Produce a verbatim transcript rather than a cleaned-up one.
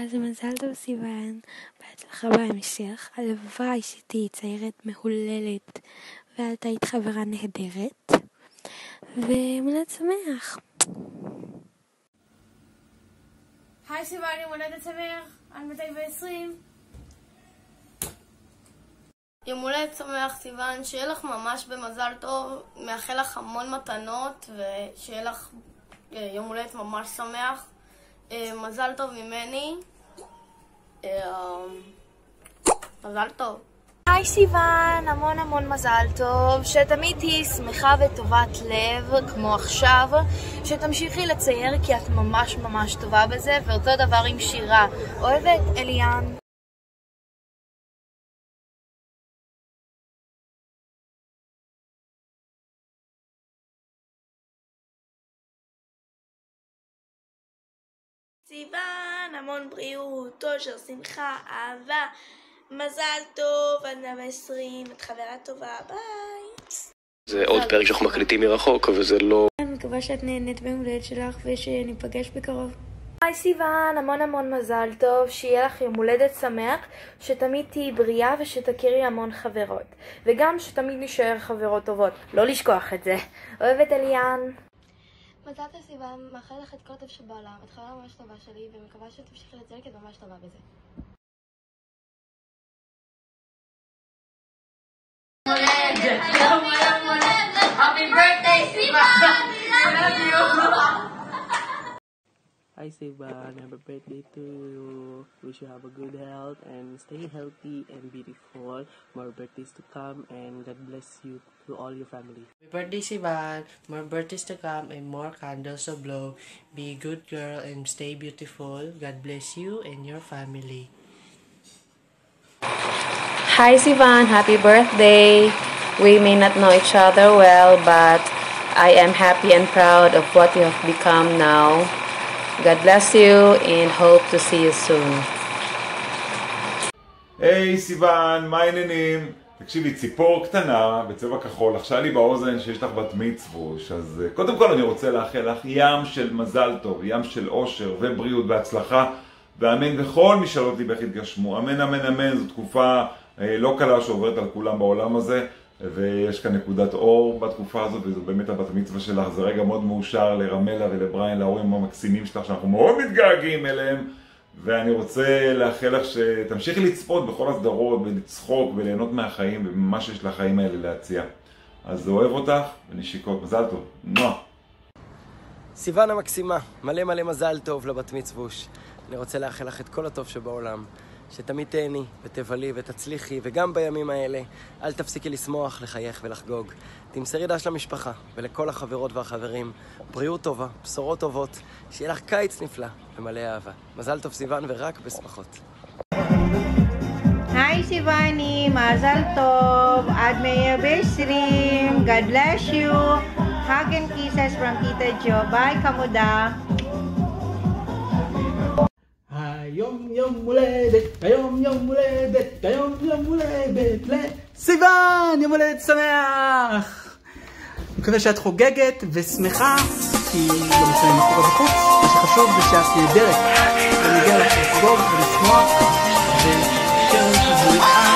אז מזל טוב סיוון, בהצלחה בהמשך, הלוואי שתהיי ציירת מהוללת ואת היית חברה נהדרת, ומולד שמח. היי סיוון, יום הולדת שמח, על מאתיים ועשרים. יום הולדת שמח סיוון, שיהיה לך ממש במזל טוב, מאחל לך המון מתנות ושיהיה לך יום הולדת ממש שמח. מזל טוב ממני. מזל טוב. היי סיוון, המון המון מזל טוב, שתמיד תהיי שמחה וטובת לב כמו עכשיו, שתמשיכי לצייר כי את ממש ממש טובה בזה, ואותו דבר עם שירה. אוהבת, אליאן. סיוון, המון בריאות, אושר, שמחה, אהבה, מזל טוב, עד מאה ועשרים, את חברה טובה, ביי. זה עוד פרק שאנחנו מקליטים מרחוק, אבל זה לא... אני מקווה שאת נהנית ביום הולדת שלך ושניפגש בקרוב. היי סיוון, המון המון מזל טוב, שיהיה לך יום הולדת שמח, שתמיד תהיי בריאה ושתכירי המון חברות, וגם שתמיד נשאר חברות טובות, לא לשכוח את זה. אוהבת אליאן. מזל טוב סיוון, מאחל לך את כל הטוב שבעולם, את חברה ממש טובה שלי, ומקווה שתמשיכי לצייר כי את ממש טובה בזה. Happy birthday סיוון! Hi Sivan, happy birthday to you. Wish you have a good health and stay healthy and beautiful. More birthdays to come and God bless you to all your family. Happy birthday Sivan, more birthdays to come and more candles to blow. Be a good girl and stay beautiful. God bless you and your family. Hi Sivan, happy birthday. We may not know each other well, but I am happy and proud of what you have become now. God bless you and hope to see you soon. היי hey, סיוון, מה העניינים? תקשיבי, ציפור קטנה בצבע כחול, לחשה לי באוזן שיש לך בת מצווש, אז קודם כל אני רוצה לאחל לך ים של מזל טוב, ים של אושר ובריאות והצלחה, ואמן וכל משאלות ליבך יתגשמו. אמן אמן אמן, זו תקופה לא קלה שעוברת על כולם בעולם הזה, ויש כאן נקודת אור בתקופה הזאת, וזו באמת הבת מצווה שלך. זה רגע מאוד מאושר לרמלה ולבריין, להורים המקסימים שלך שאנחנו מאוד מתגעגעים אליהם, ואני רוצה לאחל לך שתמשיכי לצפות בכל הסדרות ולצחוק וליהנות מהחיים ובמה שיש לחיים האלה להציע. אז אוהב אותך ונשיקות, מזל טוב. נועה. סיוון המקסימה, מלא מלא מזל טוב לבת מצווש. אני רוצה לאחל לך את כל הטוב שבעולם, שתמיד תהני ותבלי ותצליחי, וגם בימים האלה אל תפסיקי לשמוח, לחייך ולחגוג. תמסרי דש למשפחה ולכל החברות והחברים, בריאות טובה, בשורות טובות, שיהיה לך קיץ נפלא ומלא אהבה. מזל טוב סיוון, ורק בשמחות. היי סיווני, מזל טוב, עד מאה ועשרים, God bless you, hug and kisses from Tita Jo, bye כמודה. היום יום הולדת, היום יום הולדת, היום יום הולדת לסיוון, יום הולדת שמח. מקווה שאת חוגגת ושמחה, כי לא משנה מה קורה בחוץ, מה שחשוב זה שאת נהדרת, ונגיע לך לחגוג ולשמוח, ושאר שבריאה